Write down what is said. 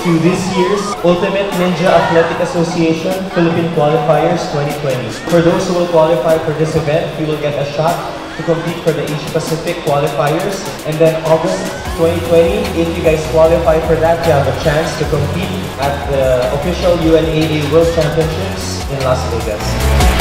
to this year's Ultimate Ninja Athletic Association Philippine Qualifiers 2020. For those who will qualify for this event, you will get a shot to compete for the Asia Pacific Qualifiers. And then August 2020, if you guys qualify for that, you have a chance to compete at the official UNAA World Championships in Las Vegas.